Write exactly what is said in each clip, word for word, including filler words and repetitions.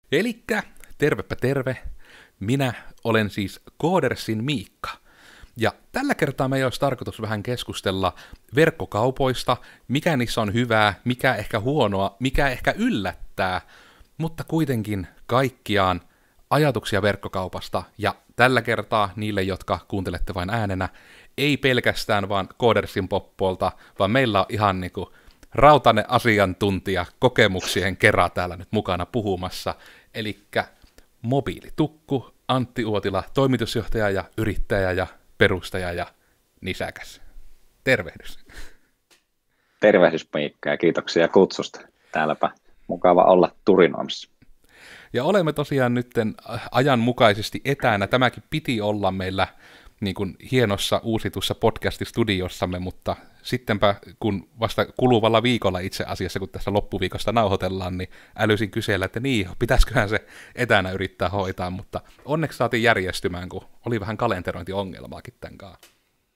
Elikkä, tervepä terve, minä olen siis Koodersin Miikka. Ja tällä kertaa meillä olisi tarkoitus vähän keskustella verkkokaupoista, mikä niissä on hyvää, mikä ehkä huonoa, mikä ehkä yllättää, mutta kuitenkin kaikkiaan ajatuksia verkkokaupasta, ja tällä kertaa niille, jotka kuuntelette vain äänenä, ei pelkästään vaan Koodersin poppoolta, vaan meillä on ihan niinku rautainen asiantuntija kokemuksien kerran täällä nyt mukana puhumassa, elikkä mobiilitukku Antti Uotila, toimitusjohtaja ja yrittäjä ja perustaja ja nisäkäs. Tervehdys. Tervehdys Miikka ja kiitoksia kutsusta. Täälläpä mukava olla turinoimassa. Ja olemme tosiaan nytten ajanmukaisesti etänä. Tämäkin piti olla meillä niin kuin hienossa uusitussa podcast-studiossamme, mutta sittenpä kun vasta kuluvalla viikolla itse asiassa, kun tässä loppuviikosta nauhoitellaan, niin älysin kysellä, että niin, pitäisiköhän se etänä yrittää hoitaa, mutta onneksi saatiin järjestymään, kun oli vähän kalenterointiongelmaakin tämän kanssa.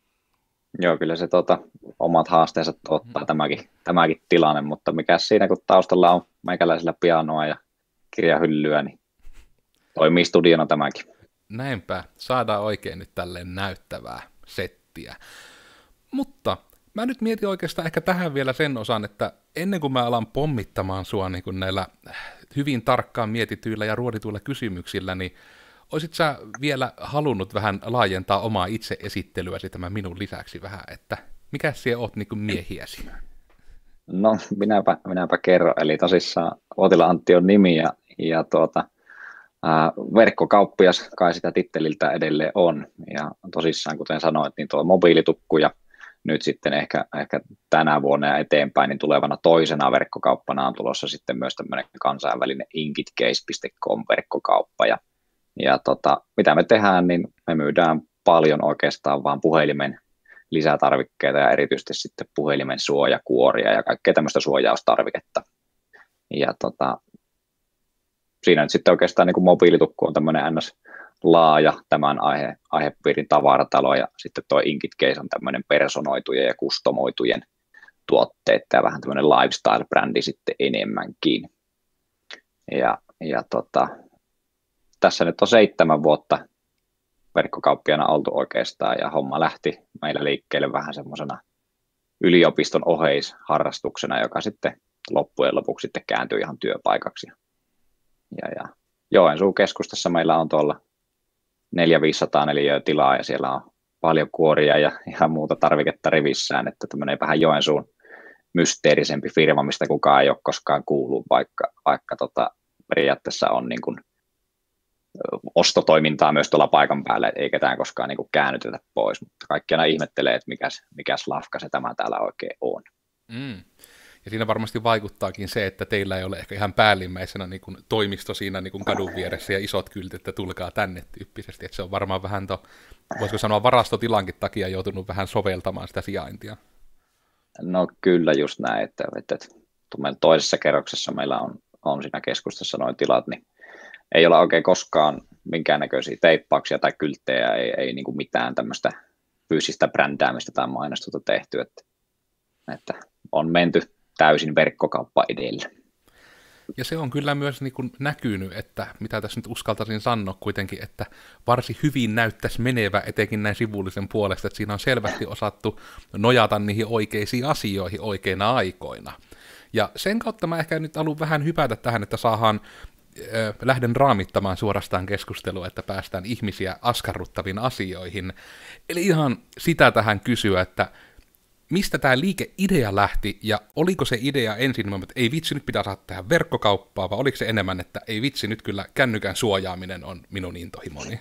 Joo, kyllä se tuota, omat haasteensa ottaa tämäkin, tämäkin tilanne, mutta mikä siinä, kun taustalla on meikäläisellä pianoa ja kirjahyllyä, niin toimii studiona tämäkin. Näinpä, saadaan oikein nyt tälleen näyttävää settiä. Mutta mä nyt mietin oikeastaan ehkä tähän vielä sen osan, että ennen kuin mä alan pommittamaan sua niin kuin näillä hyvin tarkkaan mietityillä ja ruodituilla kysymyksillä, niin oisit sä vielä halunnut vähän laajentaa omaa itseesittelyäsi tämän minun lisäksi vähän, että mikä siellä oot niin kuin miehiäsi? No, minäpä, minäpä kerron. Eli tosissaan Uotila Antti on nimi ja, ja tuota, ää, verkkokauppias kai sitä titteliltä edelleen on. Ja tosissaan, kuten sanoit, niin tuo mobiilitukku ja nyt sitten ehkä, ehkä tänä vuonna ja eteenpäin niin tulevana toisena verkkokauppana on tulossa sitten myös tämmöinen kansainvälinen inkitcase piste com verkkokauppa. Ja, ja tota, mitä me tehdään, niin me myydään paljon oikeastaan vaan puhelimen lisätarvikkeita ja erityisesti sitten puhelimen suojakuoria ja kaikkea tämmöistä suojaustarviketta. Ja tota, siinä nyt sitten oikeastaan niin kuin mobiilitukku on tämmöinen ns. Laaja tämän aihe, aihepiirin tavaratalo ja sitten tuo inkitcase on tämmöinen personoitujen ja kustomoitujen tuotteet ja vähän tämmöinen lifestyle-brändi sitten enemmänkin. Ja, ja tota, tässä nyt on seitsemän vuotta verkkokauppiana oltu oikeastaan ja homma lähti meillä liikkeelle vähän semmoisena yliopiston oheisharrastuksena, joka sitten loppujen lopuksi sitten kääntyi ihan työpaikaksi. Ja, ja Joensuun keskustassa meillä on tuolla neljäsataa viisisataa neliöä tilaa ja siellä on paljon kuoria ja ihan muuta tarviketta rivissään, että tämmöinen vähän Joensuun mysteerisempi firma, mistä kukaan ei ole koskaan kuullut, vaikka, vaikka tota, periaatteessa on niin kuin ostotoimintaa myös tuolla paikan päällä, ei ketään koskaan niin kuin käännytetä pois, mutta kaikki aina ihmettelee, että mikäs, mikäs lafka se tämä täällä oikein on. Mm. Ja siinä varmasti vaikuttaakin se, että teillä ei ole ehkä ihan päällimmäisenä niin kuin toimisto siinä niin kuin kadun vieressä ja isot kyltit, että tulkaa tänne tyyppisesti, että se on varmaan vähän, to, voisiko sanoa varastotilankin takia joutunut vähän soveltamaan sitä sijaintia. No kyllä just näin, että, että, että meillä toisessa kerroksessa meillä on, on siinä keskustassa noin tilat, niin ei ole oikein koskaan minkäännäköisiä teippauksia tai kylttejä, ei, ei niin kuin mitään tämmöistä fyysistä brändäämistä tai mainostusta tehty, että, että on menty täysin verkkokauppa edellä. Ja se on kyllä myös niin kuin näkynyt, että mitä tässä nyt uskaltaisin sanoa kuitenkin, että varsin hyvin näyttäisi menevä etenkin näin sivullisen puolesta, että siinä on selvästi osattu nojata niihin oikeisiin asioihin oikeina aikoina. Ja sen kautta mä ehkä nyt haluan vähän hypätä tähän, että saadaan äh, lähden raamittamaan suorastaan keskustelua, että päästään ihmisiä askarruttaviin asioihin. Eli ihan sitä tähän kysyä, että mistä tämä liikeidea lähti, ja oliko se idea ensin, että ei vitsi, nyt pitää saada tehdä verkkokauppaa, vai oliko se enemmän, että ei vitsi, nyt kyllä kännykän suojaaminen on minun intohimoni?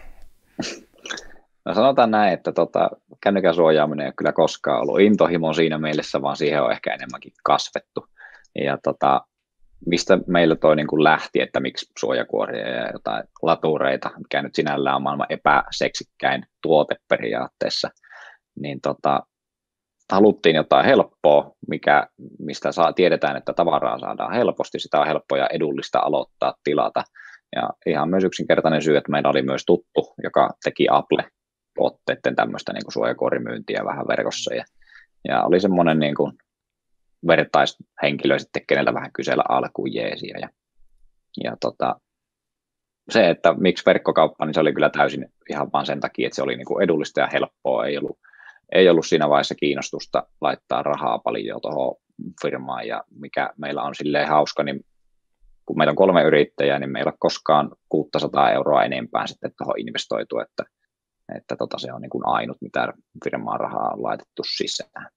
No sanotaan näin, että tota, kännykän suojaaminen ei ole kyllä koskaan ollut intohimo siinä mielessä, vaan siihen on ehkä enemmänkin kasvettu. Ja tota, mistä meillä toi niin kuin lähti, että miksi suojakuoria ja jotain latureita, mikä nyt sinällään on maailman epäseksikkäin tuote periaatteessa, niin tota, haluttiin jotain helppoa, mikä, mistä saa, tiedetään, että tavaraa saadaan helposti, sitä on helppo ja edullista aloittaa tilata. Ja ihan myös yksinkertainen syy, että meillä oli myös tuttu, joka teki Apple-tuotteiden tämmöistä niin kuin suojakuorimyyntiä vähän verkossa. Ja, ja oli semmoinen niin kuin vertaishenkilö sitten, keneltä vähän kysellä alkuun jeesiä. Ja, Ja tota, se, että miksi verkkokauppa, niin se oli kyllä täysin ihan vaan sen takia, että se oli niin kuin edullista ja helppoa. Ei ollut, ei ollut siinä vaiheessa kiinnostusta laittaa rahaa paljon tuohon firmaan, ja mikä meillä on silleen hauska, niin kun meillä on kolme yrittäjää, niin meillä ei ole koskaan kuusisataa euroa enempää sitten tuohon investoitu, että, että tota, se on niin kuin ainut, mitä firmaan rahaa on laitettu sisään.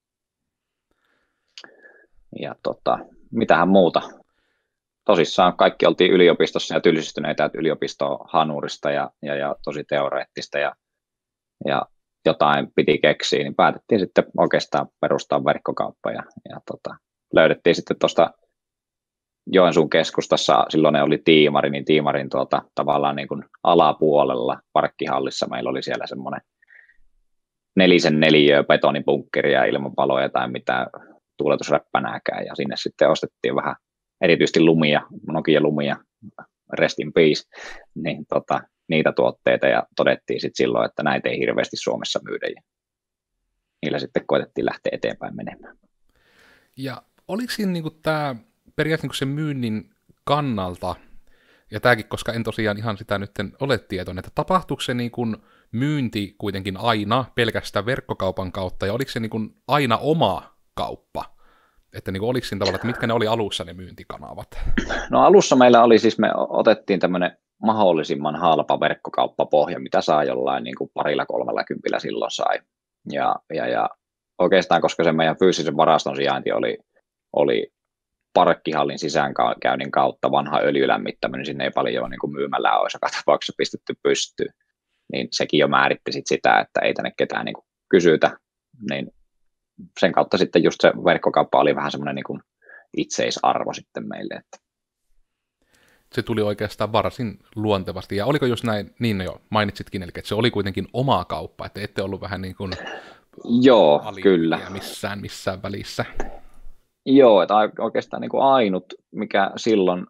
Ja tota, mitähän muuta. Tosissaan kaikki oltiin yliopistossa ja tylsistyneitä, että yliopisto on hanurista ja, ja, ja tosi teoreettista ja, ja jotain piti keksiä, niin päätettiin sitten oikeastaan perustaa verkkokauppa ja, ja tota, löydettiin sitten tuosta Joensuun keskustassa, silloin ne oli Tiimari, niin Tiimarin tuota, tavallaan niin kuin alapuolella parkkihallissa meillä oli siellä semmoinen nelisen neliöä betonibunkkeria ilman paloja tai mitään tuuletusräppänääkään, ja sinne sitten ostettiin vähän erityisesti lumia, Nokia lumia, rest in peace, niin tota, niitä tuotteita, ja todettiin sitten silloin, että näitä ei hirveästi Suomessa myydä, ja niillä sitten koetettiin lähteä eteenpäin menemään. Ja oliko siinä niinku tämä periaatteessa niinku sen myynnin kannalta, ja tämäkin, koska en tosiaan ihan sitä nyt ole tietoinen, että tapahtuiko se niinku myynti kuitenkin aina pelkästään verkkokaupan kautta, ja oliko se niinku aina oma kauppa? Että niinku oliko siinä tavalla, että mitkä ne oli alussa ne myyntikanavat? No alussa meillä oli siis, me otettiin tämmöinen mahdollisimman halpa verkkokauppapohja, mitä saa jollain niin kuin parilla kolmella kympillä silloin sai. Ja, ja, ja oikeastaan, koska se meidän fyysisen varaston sijainti oli, oli parkkihallin sisäänkäynnin kautta vanha öljylämmittäminen, sinne ei paljon niin kuin myymällä olisi joka tapauksessa pistetty pystyyn, niin sekin jo määritti sit sitä, että ei tänne ketään niin kuin kysytä, niin sen kautta sitten just se verkkokauppa oli vähän semmoinen niin kuin itseisarvo sitten meille. Että. Se tuli oikeastaan varsin luontevasti, ja oliko just näin, niin jo mainitsitkin, eli että se oli kuitenkin oma kauppa, että ette ollut vähän niin kuin joo, kyllä. missään, missään välissä. Joo, että oikeastaan niin kuin ainut, mikä silloin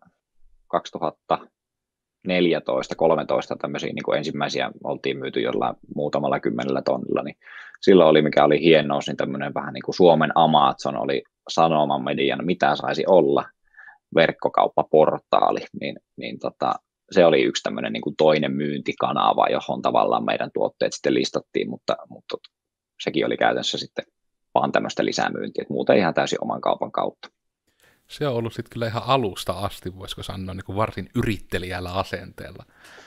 kaksituhattaneljätoista kolmetoista tämmöisiä niin kuin ensimmäisiä oltiin myyty jollain muutamalla kymmenellä tonnilla, niin silloin oli, mikä oli hienous, niin tämmöinen vähän niin kuin Suomen Amazon oli Sanoman median, mitä saisi olla, verkkokauppaportaali, niin, niin tota, se oli yksi tämmöinen niin kuin toinen myyntikanava, johon tavallaan meidän tuotteet sitten listattiin, mutta, mutta sekin oli käytännössä sitten vaan tämmöistä lisämyyntiä, että muuten ihan täysin oman kaupan kautta. Se on ollut sitten kyllä ihan alusta asti, voisiko sanoa, niin kuin varsin yrittelijällä asenteella.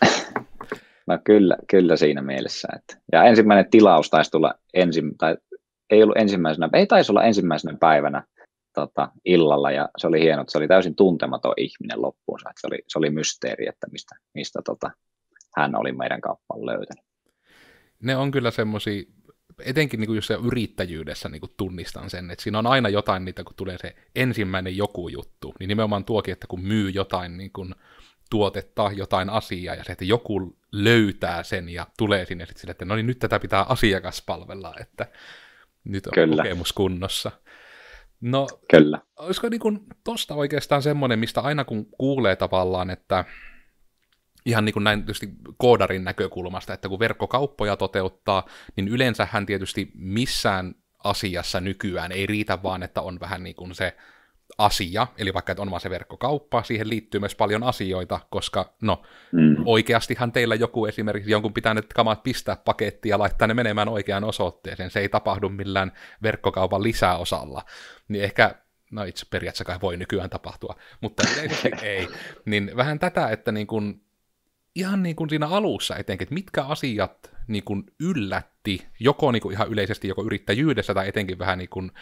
No kyllä, kyllä siinä mielessä. Että. Ja ensimmäinen tilaus taisi tulla ensin, tai ei ollut ensimmäisenä, ei taisi olla ensimmäisenä päivänä tota, illalla, ja se oli hieno, että se oli täysin tuntematon ihminen loppuunsa, että se oli, se oli mysteeri, että mistä, mistä tota, hän oli meidän kauppaan löytänyt. Ne on kyllä semmoisia, etenkin niin kuin just se yrittäjyydessä niin kuin tunnistan sen, että siinä on aina jotain niitä, kun tulee se ensimmäinen joku juttu, niin nimenomaan tuokin, että kun myy jotain niin kuin tuotetta, jotain asiaa, ja se, että joku löytää sen ja tulee sinne sitten sille, että no niin, nyt tätä pitää asiakaspalvella, että nyt on kyllä kokemus kunnossa. No, kyllä. Olisiko niin kuin tosta oikeastaan semmoinen, mistä aina kun kuulee tavallaan, että ihan niin kuin näin tietysti koodarin näkökulmasta, että kun verkkokauppoja toteuttaa, niin yleensähän tietysti missään asiassa nykyään ei riitä vaan, että on vähän niin kuin se asia, eli vaikka että on vaan se verkkokauppa, siihen liittyy myös paljon asioita, koska no mm. oikeastihan teillä joku esimerkiksi, jonkun pitää nyt kamat pistää pakettiin ja laittaa ne menemään oikeaan osoitteeseen, se ei tapahdu millään verkkokaupan lisäosalla, niin ehkä, no itse periaatteessa kai voi nykyään tapahtua, mutta ei, niin vähän tätä, että niin kuin ihan niin kuin siinä alussa etenkin, että mitkä asiat niin kuin yllätti, joko niin kuin ihan yleisesti joko yrittäjyydessä tai etenkin vähän niin kuin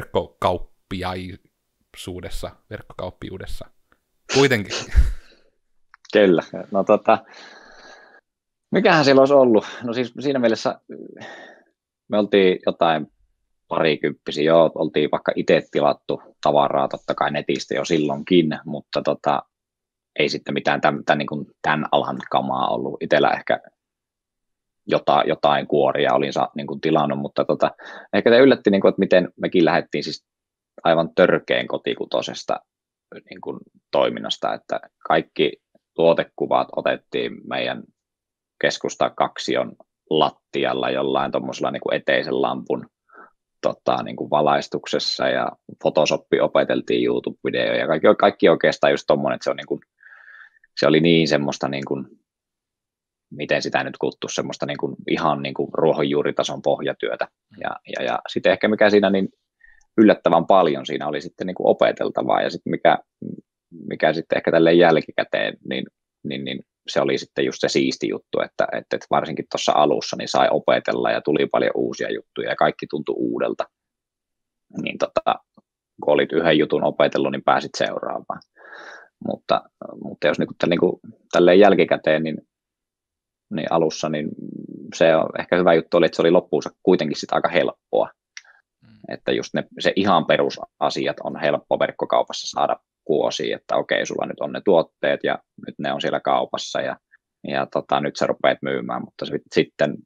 verkkokauppiaisuudessa, verkkokauppiuudessa. Kuitenkin. Kyllä. No tota, mikähän siellä olisi ollut? No siis siinä mielessä me oltiin jotain parikymppisiä, joo, oltiin vaikka itse tilattu tavaraa totta kai netistä jo silloinkin, mutta tota, ei sitten mitään tämän, tämän, niin kuin tämän alan kamaa ollut. Itsellä ehkä jotain, jotain kuoria olin niin kuin tilannut, mutta tota, ehkä se yllätti, niin kuin, että miten mekin lähdettiin siis aivan törkeän kotikutoisesta niin kuin toiminnasta, että kaikki tuotekuvat otettiin meidän keskusta kaksion lattialla jollain tuommoisella niin kuin eteisen lampun tota, niin kuin valaistuksessa, ja Photoshoppi opeteltiin YouTube-videoja, ja kaikki, kaikki oikeastaan just tommoinen, että se on niin kuin se oli niin semmoista, niin kuin, miten sitä nyt kuttuu, semmoista niin kuin, ihan niin kuin ruohonjuuritason pohjatyötä. Ja, ja, ja sitten ehkä mikä siinä niin yllättävän paljon siinä oli sitten niin kuin opeteltavaa, ja sitten mikä, mikä sitten ehkä tälleen jälkikäteen, niin, niin, niin se oli sitten just se siisti juttu, että, että varsinkin tuossa alussa niin sai opetella ja tuli paljon uusia juttuja ja kaikki tuntui uudelta. Niin tota, kun olit yhden jutun opetellut, niin pääsit seuraavaan. Mutta, mutta jos niin kuin, niin kuin, tälleen jälkikäteen, niin, niin alussa, niin se on ehkä hyvä juttu oli, että se oli loppuunsa kuitenkin sitä aika helppoa. Mm. Että just ne, se ihan perusasiat on helppo verkkokaupassa saada kuosiin, että okei, sulla nyt on ne tuotteet ja nyt ne on siellä kaupassa ja, ja tota, nyt sä rupeat myymään, mutta sitten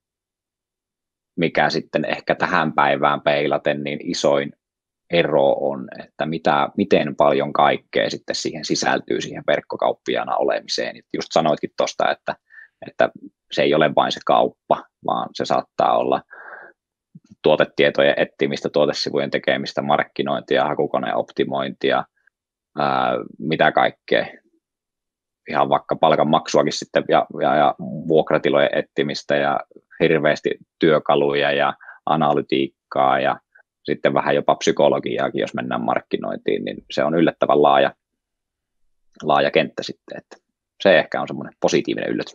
mikä sitten ehkä tähän päivään peilaten niin isoin ero on, että mitä, miten paljon kaikkea sitten siihen sisältyy siihen verkkokauppiaana olemiseen. Just sanoitkin tuosta, että, että se ei ole vain se kauppa, vaan se saattaa olla tuotetietojen etsimistä, tuotesivujen tekemistä, markkinointia, hakukoneen optimointia, ää, mitä kaikkea. Ihan vaikka palkanmaksuakin sitten ja, ja, ja vuokratilojen etsimistä ja hirveästi työkaluja ja analytiikkaa ja sitten vähän jopa psykologiaakin, jos mennään markkinointiin, niin se on yllättävän laaja, laaja kenttä sitten, että se ehkä on semmoinen positiivinen yllätys.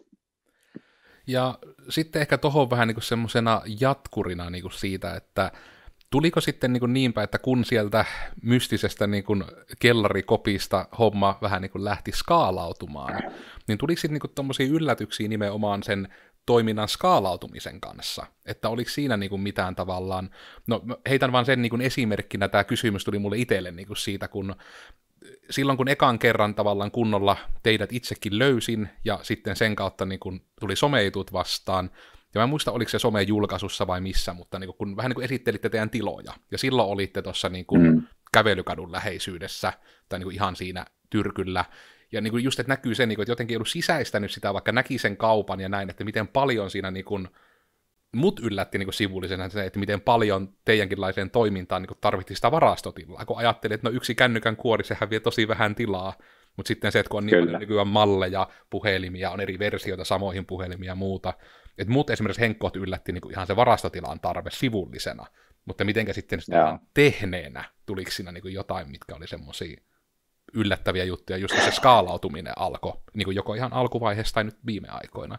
Ja sitten ehkä tuohon vähän niin kuin semmoisena jatkurina niin kuin siitä, että tuliko sitten niin, kuin niinpä, että kun sieltä mystisestä niin kuin kellarikopista homma vähän niin kuin lähti skaalautumaan, niin tuliko sitten niin tuommoisia yllätyksiä nimenomaan sen toiminnan skaalautumisen kanssa, että oliko siinä niin kuin mitään tavallaan, no heitän vaan sen niin kuin esimerkkinä, tämä kysymys tuli mulle itselle niin kuin siitä, kun silloin kun ekan kerran tavallaan kunnolla teidät itsekin löysin, ja sitten sen kautta niin kuin tuli someitut vastaan, ja mä en muista, oliko se some-julkaisussa vai missä, mutta niin kuin, kun vähän niin kuin esittelitte teidän tiloja, ja silloin olitte tuossa niin kuin mm. kävelykadun läheisyydessä, tai niin kuin ihan siinä tyrkyllä, ja niin kuin just, että näkyy se, niin kuin, että jotenkin ei ollut sisäistänyt sitä, vaikka näki sen kaupan ja näin, että miten paljon siinä niin kuin, mut yllätti niin kuin sivullisena se, että miten paljon teidänkinlaiseen toimintaan niin kuin tarvittiin sitä varastotilaa, kun ajattelin, että no yksi kännykän kuori, sehän vie tosi vähän tilaa, mutta sitten se, että kun on niin paljon nykyään malleja, puhelimia, on eri versioita samoihin puhelimia ja muuta, että mut esimerkiksi Henkkoht yllätti niin kuin ihan se varastotilan tarve sivullisena, mutta mitenkä sitten tehneenä, tuliko siinä niin kuin jotain, mitkä oli semmoisia yllättäviä juttuja, just se skaalautuminen alkoi, niin kuin joko ihan alkuvaiheessa tai nyt viime aikoina?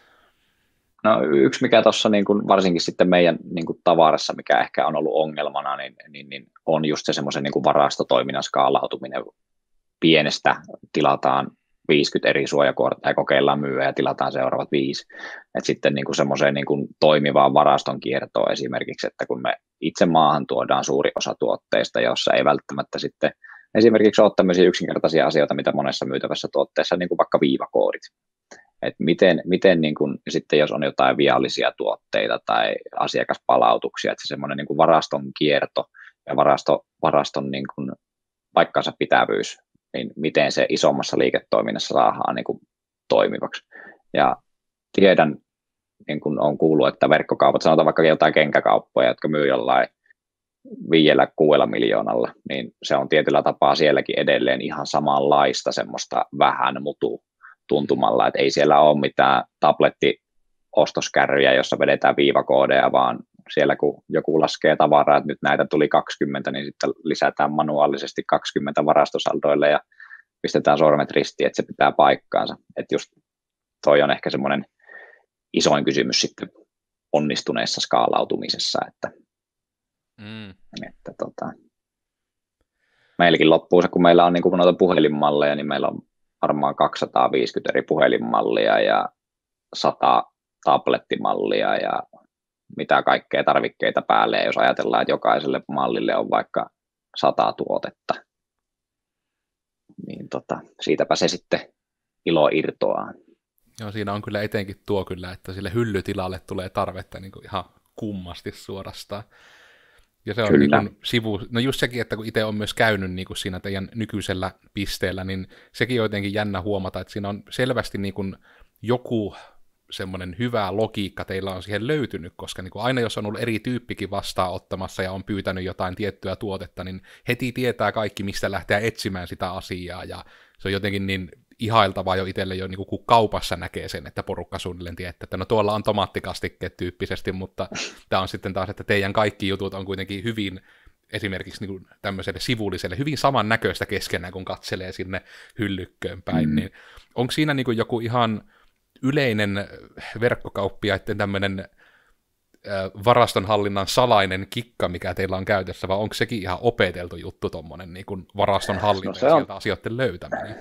No yksi, mikä tuossa niin kuin varsinkin sitten meidän niin kuin tavarassa, mikä ehkä on ollut ongelmana, niin, niin, niin on just se semmoisen niin kuin varastotoiminnan skaalautuminen. Pienestä tilataan viisikymmentä eri suojakuorta ja kokeillaan myyä ja tilataan seuraavat viisi. Et sitten niin kuin semmoiseen niin kuin toimivaan varaston kiertoon esimerkiksi, että kun me itse maahan tuodaan suuri osa tuotteista, jossa ei välttämättä sitten esimerkiksi ole tämmöisiä yksinkertaisia asioita, mitä monessa myytävässä tuotteessa, niin kuin vaikka viivakoodit. Että miten, miten niin kun, sitten jos on jotain viallisia tuotteita tai asiakaspalautuksia, että se semmoinen niin kuin varaston kierto ja varasto, varaston niin kuin paikkansa pitävyys, niin miten se isommassa liiketoiminnassa saadaan niin kuin toimivaksi. Ja tiedän, niin kuin on kuullut, että verkkokaupat, sanotaan vaikka jotain kenkäkauppoja, jotka myy jollain viidellä, kuudella miljoonalla, niin se on tietyllä tapaa sielläkin edelleen ihan samanlaista semmoista vähän mutu tuntumalla, että ei siellä ole mitään tabletti-ostoskärryjä, jossa vedetään viivakoodeja, vaan siellä kun joku laskee tavaraa, että nyt näitä tuli kaksikymmentä, niin sitten lisätään manuaalisesti kaksikymmentä varastosaldoille ja pistetään sormet ristiin, että se pitää paikkaansa. Että just toi on ehkä semmoinen isoin kysymys sitten onnistuneessa skaalautumisessa, että, mm. että tota, meilläkin loppuu se, kun meillä on niin kuin noita puhelinmalleja, niin meillä on varmaan kaksisataaviisikymmentä eri puhelinmallia ja sata tablettimallia ja mitä kaikkea tarvikkeita päälle, jos ajatellaan, että jokaiselle mallille on vaikka sata tuotetta, niin tota, siitäpä se sitten ilo irtoaa. Joo, siinä on kyllä etenkin tuo kyllä, että sille hyllytilalle tulee tarvetta niin kuin ihan kummasti suorastaan. Ja se on niin kuin sivu, no just sekin, että kun itse on myös käynyt niin kuin siinä teidän nykyisellä pisteellä, niin sekin on jotenkin jännä huomata, että siinä on selvästi niin kuin joku semmoinen hyvä logiikka teillä on siihen löytynyt, koska niin kuin aina jos on ollut eri tyyppikin vastaanottamassa ja on pyytänyt jotain tiettyä tuotetta, niin heti tietää kaikki, mistä lähtee etsimään sitä asiaa, ja se on jotenkin niin ihailtavaa jo itselle jo, niin kuin, kun kaupassa näkee sen, että porukka suunnilleen tietää, että no tuolla on tomaattikastikkeet tyyppisesti, mutta tämä on sitten taas, että teidän kaikki jutut on kuitenkin hyvin esimerkiksi niin kuin tämmöiselle sivulliselle, hyvin samannäköistä keskenään, kun katselee sinne hyllykköön päin, mm. niin onko siinä niin kuin joku ihan yleinen verkkokauppiaiden tämmöinen varastonhallinnan salainen kikka, mikä teillä on käytössä, vai onko sekin ihan opeteltu juttu tuommoinen niin kuin varastonhallinta no ja sieltä asioiden löytäminen?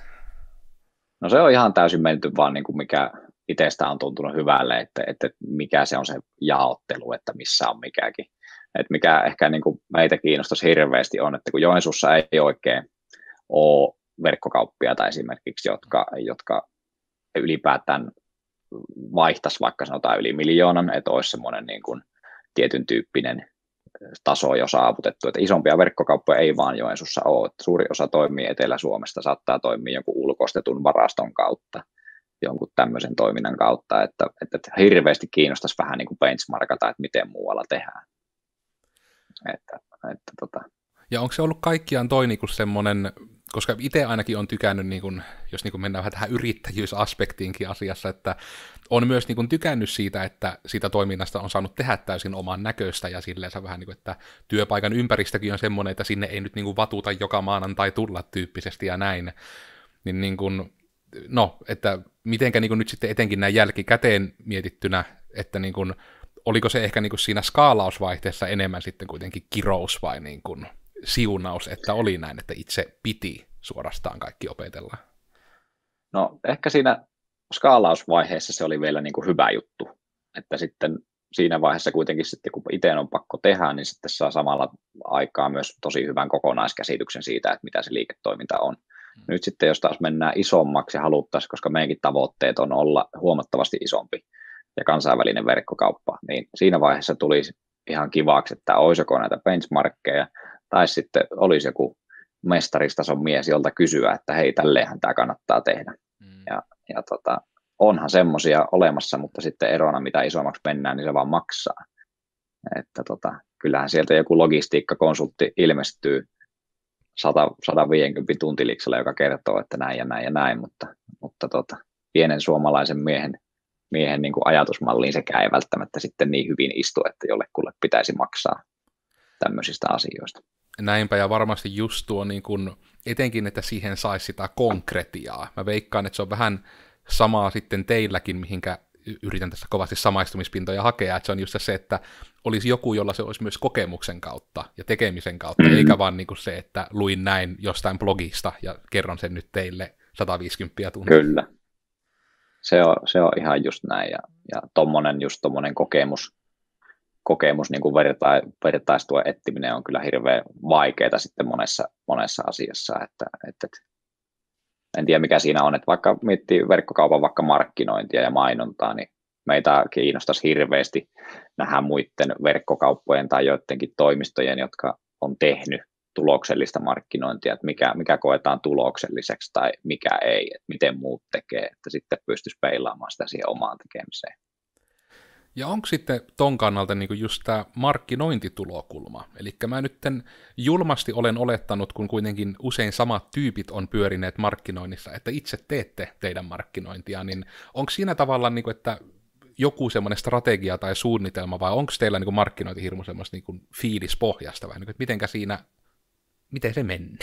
No se on ihan täysin menty vaan niin kuin mikä itsestä on tuntunut hyvälle, että, että mikä se on se jaottelu, että missä on mikäkin. Että mikä ehkä niin kuin meitä kiinnostaisi hirveästi on, että kun Joensuussa ei oikein ole verkkokauppiaita esimerkiksi, jotka, jotka ylipäätään vaihtaisi vaikka sanotaan yli miljoonan, että olisi semmoinen niin kuin tietyn tyyppinen taso jo saavutettu, että isompia verkkokauppoja ei vaan Joensuussa ole, että suuri osa toimii Etelä-Suomesta, saattaa toimia jonkun ulkoistetun varaston kautta, jonkun tämmöisen toiminnan kautta, että, että hirveästi kiinnostaisi vähän niin kuin benchmarkata, että miten muualla tehdään. Että, että, tota. Ja onko se ollut kaikkiaan toi niin kuin semmoinen, koska itse ainakin on tykännyt, niin kun, jos niin kun mennään vähän tähän yrittäjyysaspektiinkin asiassa, että on myös niin kun tykännyt siitä, että siitä toiminnasta on saanut tehdä täysin oman näköistä, ja silleen vähän niin kuin, että työpaikan ympäristökin on semmoinen, että sinne ei nyt niin kuin vatuta joka maanantai tulla tyyppisesti ja näin. Niin, niin kun, no, että mitenkä niin kun nyt sitten etenkin näin jälkikäteen mietittynä, että niin kun, oliko se ehkä niin kun siinä skaalausvaihteessa enemmän sitten kuitenkin kirous vai niin kun siunaus, että oli näin, että itse piti suorastaan kaikki opetella? No ehkä siinä skaalausvaiheessa se oli vielä niin kuin hyvä juttu, että sitten siinä vaiheessa kuitenkin sitten kun itse on pakko tehdä, niin sitten saa samalla aikaa myös tosi hyvän kokonaiskäsityksen siitä, että mitä se liiketoiminta on. Hmm. Nyt sitten jos taas mennään isommaksi ja haluttaisiin, koska meidänkin tavoitteet on olla huomattavasti isompi ja kansainvälinen verkkokauppa, niin siinä vaiheessa tulisi ihan kivaksi, että olisiko näitä benchmarkkeja, tai sitten olisi joku mestaristason mies, jolta kysyä, että hei, tälleenhän tämä kannattaa tehdä. Mm. Ja, ja tota, onhan semmoisia olemassa, mutta sitten erona, mitä isommaksi mennään, niin se vaan maksaa. Että tota, kyllähän sieltä joku logistiikkakonsultti ilmestyy sata viisikymmentä tuntiliksella, joka kertoo, että näin ja näin ja näin, mutta, mutta tota, pienen suomalaisen miehen, miehen niin kuin ajatusmalliin sekään ei välttämättä sitten niin hyvin istu, että jollekulle pitäisi maksaa tämmöisistä asioista. Näinpä, ja varmasti just tuo niin kun, etenkin, että siihen saisi sitä konkretiaa. Mä veikkaan, että se on vähän samaa sitten teilläkin, mihinkä yritän tässä kovasti samaistumispintoja hakea, että se on just se, että olisi joku, jolla se olisi myös kokemuksen kautta ja tekemisen kautta, mm. eikä vaan niin kuin se, että luin näin jostain blogista ja kerron sen nyt teille sata viisikymmentä tuntia. Kyllä, se on, se on ihan just näin, ja, ja tommonen, just tommonen kokemus, kokemus niin kuin verta, vertaistuen etsiminen on kyllä hirveän vaikeaa sitten monessa, monessa asiassa, että, että en tiedä mikä siinä on, että vaikka miettii verkkokaupan vaikka markkinointia ja mainontaa, niin meitä kiinnostaisi hirveästi nähdä muiden verkkokauppojen tai joidenkin toimistojen, jotka on tehnyt tuloksellista markkinointia, että mikä, mikä koetaan tulokselliseksi tai mikä ei, että miten muut tekee, että sitten pystyisi peilaamaan sitä siihen omaan tekemiseen. Ja onko sitten ton kannalta niin just tämä markkinointitulokulma? Eli mä nyt julmasti olen olettanut, kun kuitenkin usein samat tyypit on pyörineet markkinoinnissa, että itse teette teidän markkinointia, niin onko siinä tavallaan, niin kuin, että joku semmoinen strategia tai suunnitelma, vai onko teillä niin kuin markkinointi hirmu semmoista niin kuin fiilispohjasta, vai niin kuin, että mitenkä siinä, miten se menee?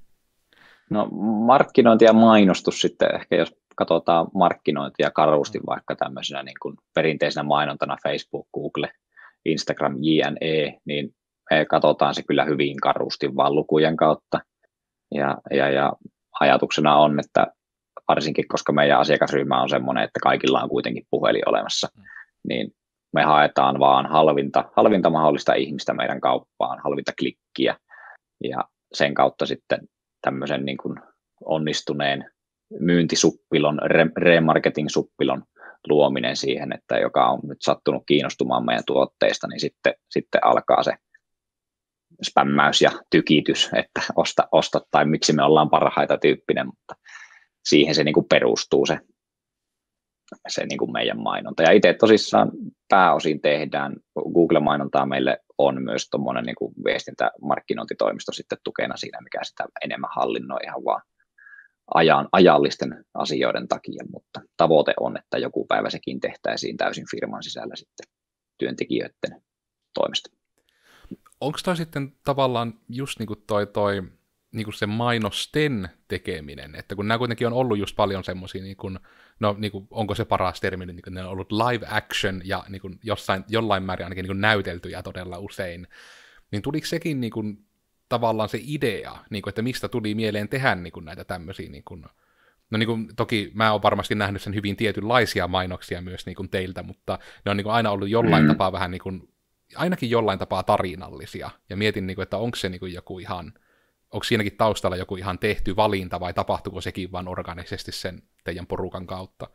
No markkinointi ja mainostus sitten ehkä, jos katsotaan markkinointia karusti vaikka tämmöisenä niin kuin perinteisenä mainontana Facebook, Google, Instagram, jne, niin me katsotaan se kyllä hyvin karusti vaan lukujen kautta. Ja, ja, ja ajatuksena on, että varsinkin koska meidän asiakasryhmä on semmoinen, että kaikilla on kuitenkin puhelin olemassa, mm. niin me haetaan vaan halvinta, halvinta mahdollista ihmistä meidän kauppaan, halvinta klikkiä, ja sen kautta sitten tämmöisen niin kuin onnistuneen myyntisuppilon, remarketing-suppilon luominen siihen, että joka on nyt sattunut kiinnostumaan meidän tuotteista, niin sitten, sitten alkaa se spämmäys ja tykitys, että osta, osta tai miksi me ollaan parhaita tyyppinen, mutta siihen se niin kuin perustuu se, se niin kuin meidän mainonta. Ja itse tosissaan pääosin tehdään, Google-mainontaa meille on myös tuommoinen niin kuin viestintämarkkinointitoimisto sitten tukena siinä, mikä sitä enemmän hallinnoi ihan vaan ajan, ajallisten asioiden takia, mutta tavoite on, että joku päivä sekin tehtäisiin täysin firman sisällä sitten työntekijöiden toimesta. Onko toi sitten tavallaan just niin kuin toi, toi niin kuin se mainosten tekeminen, että kun nämä kuitenkin on ollut just paljon semmoisia, niin kuin, no niin kuin, onko se paras termi, niin kuin ne on ollut live action ja niin kuin jossain, jollain määrin ainakin niin kuin näyteltyjä todella usein, niin tuliko sekin niin kuin, tavallaan se idea, niin kuin, että mistä tuli mieleen tehdä niin kuin, näitä tämmöisiä, niin kuin, no niin kuin, toki mä oon varmasti nähnyt sen hyvin tietynlaisia mainoksia myös niin kuin teiltä, mutta ne on niin kuin, aina ollut jollain mm. tapaa vähän niin kuin, ainakin jollain tapaa tarinallisia, ja mietin, niin kuin, että onko se niin kuin, joku ihan, onko siinäkin taustalla joku ihan tehty valinta, vai tapahtuiko sekin vaan organisesti sen teidän porukan kautta?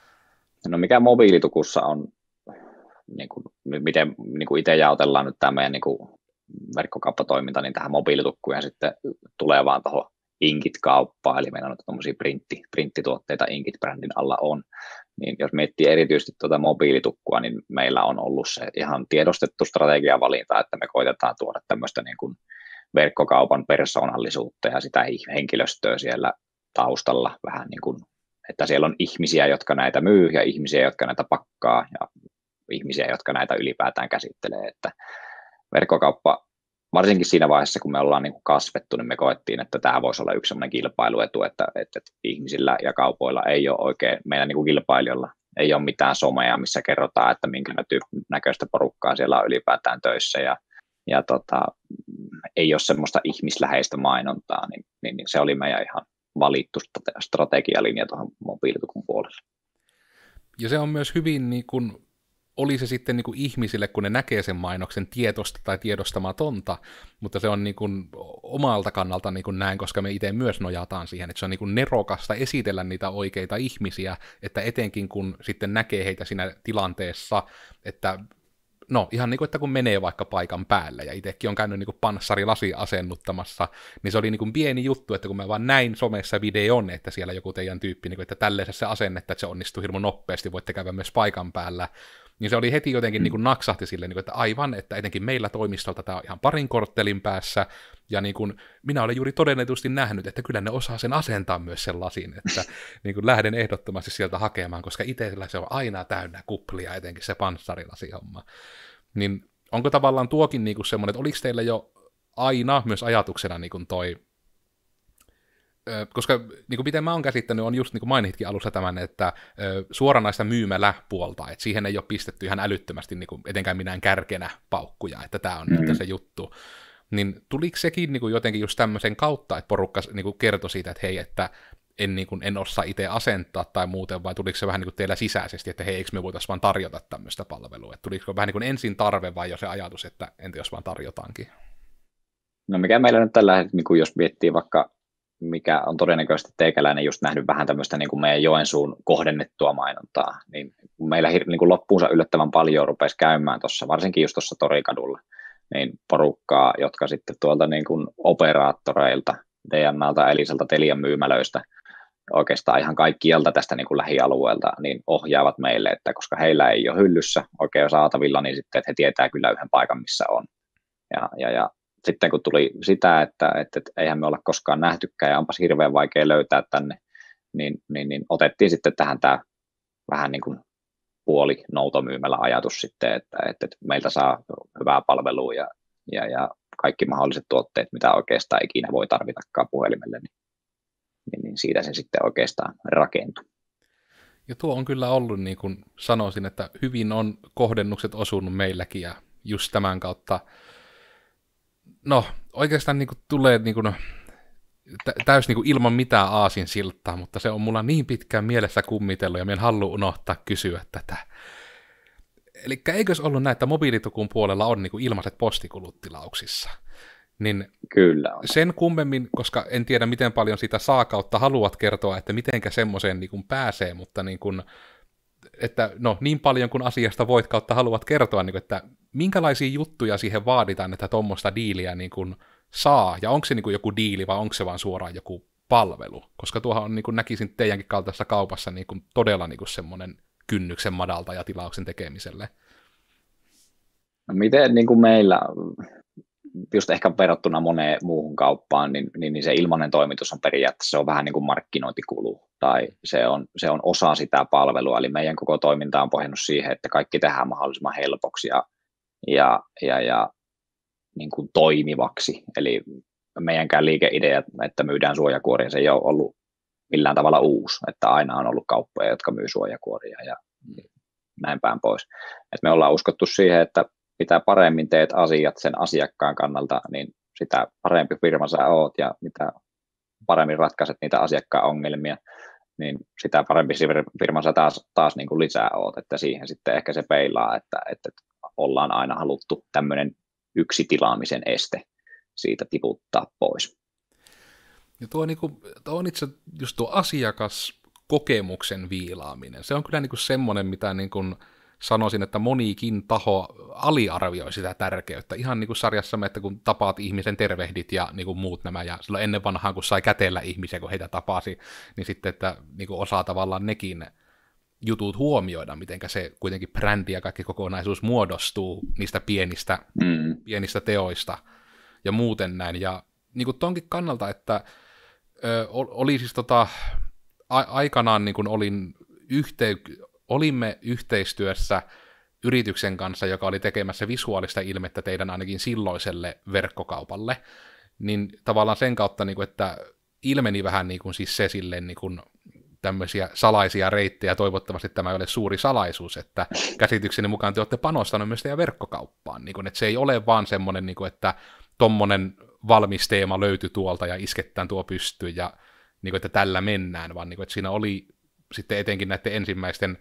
No mikä mobiilitukussa on, niin kuin, miten niin kuin itse jaotellaan nyt tämä meidän niin kuin verkkokauppatoiminta, niin tähän mobiilitukkuun ja sitten tulee vaan tuohon Inkit-kauppaan, eli meillä on tuommoisia printti, printtituotteita Inkit-brändin alla on, niin jos miettii erityisesti tuota mobiilitukkua, niin meillä on ollut se ihan tiedostettu strategiavalinta, että me koitetaan tuoda tämmöistä niin kuin verkkokaupan persoonallisuutta ja sitä henkilöstöä siellä taustalla vähän niin kuin, että siellä on ihmisiä, jotka näitä myy ja ihmisiä, jotka näitä pakkaa ja ihmisiä, jotka näitä ylipäätään käsittelee, että verkkokauppa, varsinkin siinä vaiheessa, kun me ollaan niin kuin kasvettu, niin me koettiin, että tämä voisi olla yksi sellainen kilpailuetu, että, että, että ihmisillä ja kaupoilla ei ole oikein, meidän niin kuin kilpailijoilla ei ole mitään somea, missä kerrotaan, että minkä näköistä porukkaa siellä on ylipäätään töissä ja, ja tota, ei ole semmoista ihmisläheistä mainontaa, niin, niin, niin se oli meidän ihan valittu strategialinja tuohon mobiilitukun puolelle. Ja se on myös hyvin niin kuin, oli se sitten niin kuin ihmisille, kun ne näkee sen mainoksen tietosta tai tiedostamatonta, mutta se on niin kuin omalta kannalta niin kuin näin, koska me itse myös nojataan siihen, että se on niin kuin nerokasta esitellä niitä oikeita ihmisiä, että etenkin kun sitten näkee heitä siinä tilanteessa, että no ihan niin kuin, että kun menee vaikka paikan päälle, ja itsekin on käynyt niin kuin panssarilasi asennuttamassa, niin se oli niin kuin pieni juttu, että kun mä vaan näin somessa videon, että siellä joku teidän tyyppi, niin kuin, että tälleisessä se asennetta, että se onnistuu hirmu nopeasti, voitte käydä myös paikan päällä, niin se oli heti jotenkin mm. niin kuin naksahti silleen, niin kuin, että aivan, että etenkin meillä toimistolta tämä on ihan parin korttelin päässä, ja niin kuin minä olen juuri todennetusti nähnyt, että kyllä ne osaa sen asentaa myös sen lasin, että niin kuin lähden ehdottomasti sieltä hakemaan, koska itsellä se on aina täynnä kuplia, etenkin se panssarilasi-homma. Niin onko tavallaan tuokin niin kuin semmoinen, että oliko teillä jo aina myös ajatuksena niin kuin toi, koska niin kuin miten mä oon käsittänyt, on just niin kuin mainitkin alussa tämän, että suoranaista myymäläpuolta, että siihen ei ole pistetty ihan älyttömästi niin kuin etenkään minään kärkenä paukkuja, että tämä on mm-hmm. nyt se juttu. Niin tuliko sekin niin kuin jotenkin just tämmöisen kautta, että porukka niin kuin kertoi siitä, että hei, että en, niin kuin, en osaa itse asentaa tai muuten, vai tuliko se vähän niin kuin teillä sisäisesti, että hei, eikö me voitaisiin vaan tarjota tämmöistä palvelua? Että tuliko vähän niin kuin ensin tarve vai jo se ajatus, että entä jos vaan tarjotaankin? No mikä meillä nyt tällä hetkellä, niin kuin jos miettii vaikka, mikä on todennäköisesti teikäläinen just nähnyt vähän tämmöistä niin kuin meidän Joensuun kohdennettua mainontaa, niin meillä niin kuin loppuunsa yllättävän paljon rupesi käymään tuossa, varsinkin just tuossa Torikadulla, niin porukkaa, jotka sitten tuolta niin kuin operaattoreilta, D M L:ltä, Elisalta, Telian myymälöistä, oikeastaan ihan kaikkialta tästä niin kuin lähialueelta, niin ohjaavat meille, että koska heillä ei ole hyllyssä oikein saatavilla, niin sitten että he tietää kyllä yhden paikan, missä on. Ja, ja, ja sitten kun tuli sitä, että, että, että eihän me olla koskaan nähtykään ja onpas hirveän vaikea löytää tänne, niin, niin, niin otettiin sitten tähän tämä vähän niin kuin puoli noutomyymälä ajatus sitten, että, että, että meiltä saa hyvää palvelua ja, ja, ja kaikki mahdolliset tuotteet, mitä oikeastaan ikinä voi tarvitakaan puhelimelle, niin, niin, niin siitä se sitten oikeastaan rakentui. Ja tuo on kyllä ollut, niin kuin sanoisin, että hyvin on kohdennukset osunut meilläkin ja just tämän kautta, no oikeastaan niin kuin tulee niin kuin, täys niin kuin ilman mitään aasinsiltaa, mutta se on mulla niin pitkään mielessä kummitellut ja minä en halua unohtaa kysyä tätä. Eli eikös ollut näin, että mobiilitukun puolella on niin kuin ilmaiset postikulut tilauksissa? Niin kyllä on. Sen kummemmin, koska en tiedä miten paljon sitä saa kautta haluat kertoa, että mitenkä semmoiseen niin kuin pääsee, mutta niin kuin, että no niin paljon kuin asiasta voit kautta haluat kertoa, niin kuin, että minkälaisia juttuja siihen vaaditaan, että tuommoista diiliä niin kuin saa, ja onko se niin kuin joku diili vai onko se vaan suoraan joku palvelu, koska tuohan on, niin kuin näkisin teidänkin kaltaisessa kaupassa niin kuin todella niin kuin semmoinen kynnyksen madalta ja tilauksen tekemiselle. No miten niin kuin meillä, just ehkä verrattuna moneen muuhun kauppaan, niin, niin, niin se ilmainen toimitus on periaatteessa se on vähän niin kuin markkinointikulu, tai se on, se on osa sitä palvelua, eli meidän koko toiminta on pohjannut siihen, että kaikki tehdään mahdollisimman helpoksi ja, ja, ja, ja niin kuin toimivaksi, eli meidänkään liikeidea, että myydään suojakuoria, se ei ole ollut millään tavalla uusi, että aina on ollut kauppoja, jotka myy suojakuoria ja näin päin pois. Et me ollaan uskottu siihen, että mitä paremmin teet asiat sen asiakkaan kannalta, niin sitä parempi firma sä oot ja mitä paremmin ratkaiset niitä asiakkaan ongelmia, niin sitä parempi firma sä taas, taas niin kuin lisää oot, että siihen sitten ehkä se peilaa, että, että ollaan aina haluttu tämmöinen yksi tilaamisen este siitä tiputtaa pois. Ja tuo, niin kuin, tuo on itse just tuo asiakaskokemuksen viilaaminen. Se on kyllä niin kuin semmoinen, mitä niin kuin sanoisin, että monikin taho aliarvioi sitä tärkeyttä. Ihan niin kuin sarjassamme, että kun tapaat ihmisen, tervehdit ja niin kuin muut nämä. Ja silloin ennen vanhaan, kun sai kätellä ihmisiä, kun heitä tapasi, niin sitten, että niin kuin osaa tavallaan nekin jutut huomioida, miten se kuitenkin brändi ja kaikki kokonaisuus muodostuu niistä pienistä, mm. pienistä teoista ja muuten näin. Ja niin kuin tonkin kannalta, että ö, oli siis tota, a- aikanaan niin kuin olin yhtey- olimme yhteistyössä yrityksen kanssa, joka oli tekemässä visuaalista ilmettä teidän ainakin silloiselle verkkokaupalle, niin tavallaan sen kautta, niin kuin, että ilmeni vähän niin kuin siis se silleen niin kuin tämmöisiä salaisia reittejä, toivottavasti tämä ei ole suuri salaisuus, että käsitykseni mukaan te olette panostanut myös teidän verkkokauppaan, niin kuin, että se ei ole vaan semmoinen, niin kuin, että tommonen valmis teema löytyi tuolta ja iskettään tuo pystyyn ja niin kuin, että tällä mennään, vaan niin kuin, että siinä oli sitten etenkin näiden ensimmäisten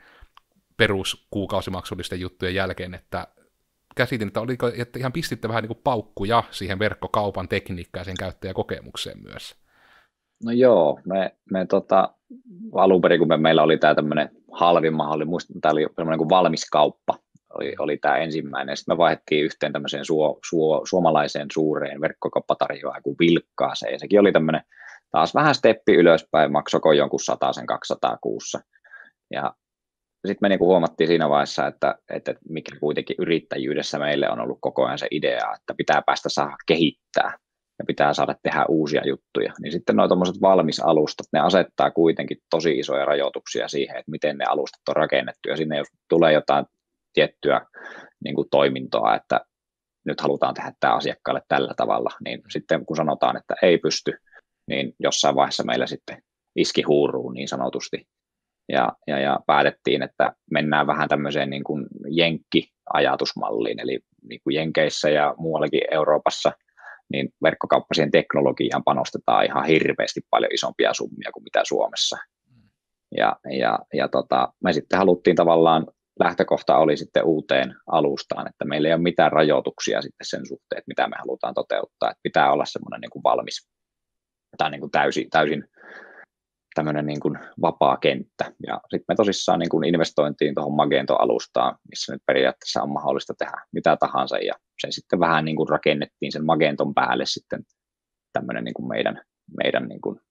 peruskuukausimaksullisten juttujen jälkeen, että käsitin, että oliko, että ihan pistitte vähän niin kuin paukkuja siihen verkkokaupan tekniikkaan ja sen käyttäjäkokemukseen myös. No joo, me, me tota, alun perin, kun me, meillä oli tämä tämmöinen halvin mahdollinen, muistan, tämä oli semmoinen kuin valmis kauppa, oli, oli tämä ensimmäinen, sitten me vaihdettiin yhteen tämmöiseen suo, suo, suomalaiseen suureen verkkokauppatarjoajaan kuin Vilkkaaseen, ja sekin oli tämmöinen taas vähän steppi ylöspäin, maksoko jonkun satasen kaksisataa kuussa, ja sitten me niinku huomattiin siinä vaiheessa, että, että mikä kuitenkin yrittäjyydessä meille on ollut koko ajan se idea, että pitää päästä saada kehittää ja pitää saada tehdä uusia juttuja. Niin sitten nuo tuommoiset valmisalustat, ne asettaa kuitenkin tosi isoja rajoituksia siihen, että miten ne alustat on rakennettu. Ja sinne jos tulee jotain tiettyä niin kuin toimintoa, että nyt halutaan tehdä tämä asiakkaalle tällä tavalla, niin sitten kun sanotaan, että ei pysty, niin jossain vaiheessa meillä sitten iski huuruun niin sanotusti. Ja, ja, ja päätettiin, että mennään vähän tämmöiseen niin kuin jenkki-ajatusmalliin, eli niin kuin Jenkeissä ja muuallakin Euroopassa, niin verkkokauppasien teknologiaan panostetaan ihan hirveästi paljon isompia summia kuin mitä Suomessa. Ja, ja, ja tota, me sitten haluttiin tavallaan, lähtökohta oli sitten uuteen alustaan, että meillä ei ole mitään rajoituksia sitten sen suhteen, että mitä me halutaan toteuttaa, että pitää olla semmoinen niin kuin valmis tai niin kuin täysin, täysin tämmöinen niin kuin vapaa kenttä. Ja sitten me tosissaan niin kuin investointiin tuohon Magento-alustaan, missä nyt periaatteessa on mahdollista tehdä mitä tahansa, ja se sitten vähän niin kuin rakennettiin sen Magenton päälle sitten tämmöinen niin kuin meidän, meidän niin kuin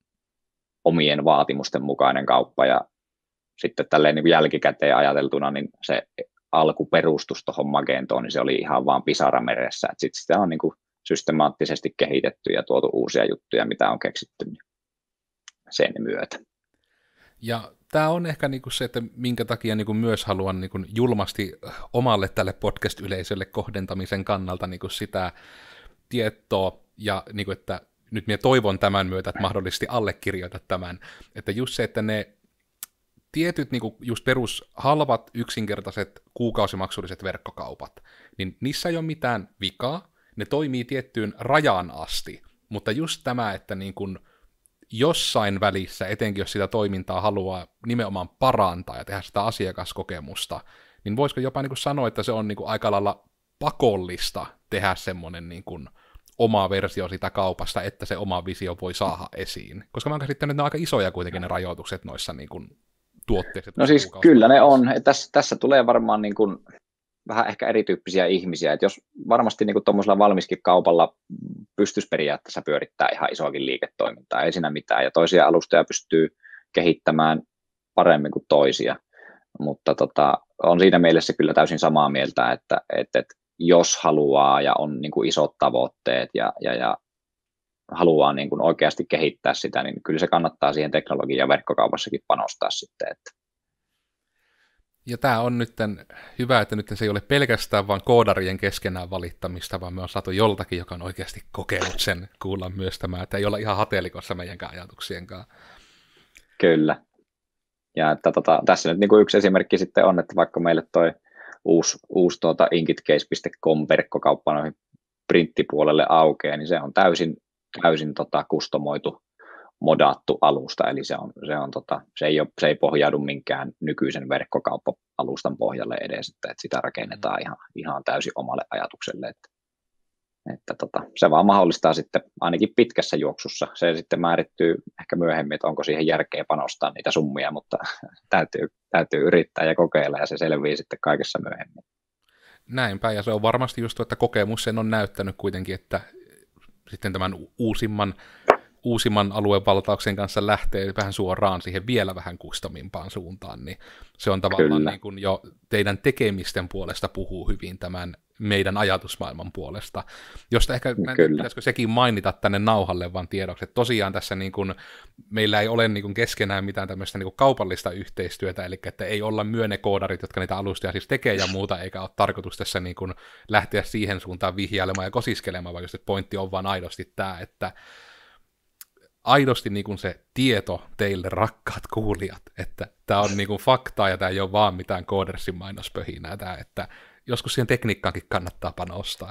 omien vaatimusten mukainen kauppa, ja sitten tälleen niin kuin jälkikäteen ajateltuna, niin se alkuperustus tuohon Magentoon, niin se oli ihan vaan pisara meressä, että sitten sitä on niin kuin systemaattisesti kehitetty ja tuotu uusia juttuja, mitä on keksitty sen myötä. Ja tämä on ehkä niinku se, että minkä takia niinku myös haluan niinku julmasti omalle tälle podcast-yleisölle kohdentamisen kannalta niinku sitä tietoa, ja niinku, että nyt minä toivon tämän myötä, että mahdollisesti allekirjoita tämän, että just se, että ne tietyt niinku just perus halvat, yksinkertaiset, kuukausimaksulliset verkkokaupat, niin niissä ei ole mitään vikaa, ne toimii tiettyyn rajaan asti, mutta just tämä, että niinku jossain välissä, etenkin jos sitä toimintaa haluaa nimenomaan parantaa ja tehdä sitä asiakaskokemusta, niin voisiko jopa niin kuin sanoa, että se on niin kuin aika lailla pakollista tehdä semmoinen niin kuin oma versio sitä kaupasta, että se oma visio voi saada esiin. Koska mä oon käsittänyt, että ne on aika isoja kuitenkin ne rajoitukset noissa niin kuin tuotteissa. No siis kyllä ne on. Tässä, tässä tulee varmaan niin kuin vähän ehkä erityyppisiä ihmisiä, että jos varmasti niin kuin tuommoisella valmiskin kaupalla pystyisi periaatteessa pyörittämään ihan isoakin liiketoimintaa, ei siinä mitään, ja toisia alustoja pystyy kehittämään paremmin kuin toisia, mutta tota, on siinä mielessä kyllä täysin samaa mieltä, että, että, että jos haluaa ja on niin kuin isot tavoitteet ja, ja, ja haluaa niin kuin oikeasti kehittää sitä, niin kyllä se kannattaa siihen teknologian ja verkkokaupassakin panostaa sitten. Että. Ja tämä on nyt hyvä, että nyt se ei ole pelkästään vain koodarien keskenään valittamista, vaan me on saatu joltakin, joka on oikeasti kokenut sen, kuulla myös tämä, että ei olla ihan hateelikossa meidänkään ajatuksienkaan. Kyllä. Ja että tota, tässä nyt niin kuin yksi esimerkki sitten on, että vaikka meille toi uusi, uusi tuota inkitcase piste com verkkokauppa noihin printtipuolelle aukeaa, niin se on täysin, täysin tota kustomoitu, modattu alusta, eli se, on, se, on tota, se, ei ole, se ei pohjaudu minkään nykyisen verkkokauppa-alustan pohjalle edes, että, että sitä rakennetaan ihan, ihan täysin omalle ajatukselle, että, että tota, se vaan mahdollistaa sitten ainakin pitkässä juoksussa, se sitten määrittyy ehkä myöhemmin, että onko siihen järkeä panostaa niitä summia, mutta täytyy, täytyy yrittää ja kokeilla, ja se selvii sitten kaikessa myöhemmin. Näinpä, ja se on varmasti just, että kokemus sen on näyttänyt kuitenkin, että sitten tämän uusimman uusimman aluevaltauksen kanssa lähtee vähän suoraan siihen vielä vähän kustomimpaan suuntaan, niin se on tavallaan niin kuin jo teidän tekemisten puolesta puhuu hyvin tämän meidän ajatusmaailman puolesta, josta ehkä pitäisikö sekin mainita tänne nauhalle vaan tiedoksi, että tosiaan tässä niin kuin, meillä ei ole niin kuin keskenään mitään tämmöistä niin kuin kaupallista yhteistyötä, eli että ei olla myönekoodarit, jotka niitä alustoja siis tekee ja muuta, eikä ole tarkoitus tässä niin kuin lähteä siihen suuntaan vihjailemaan ja kosiskelemaan, vaan just että pointti on vaan aidosti tämä, että aidosti niin kuin se tieto teille, rakkaat kuulijat, että tämä on niin kuin faktaa ja tämä ei ole vaan mitään Codersin mainospöhinää, tämä, että joskus siihen tekniikkaankin kannattaa panostaa.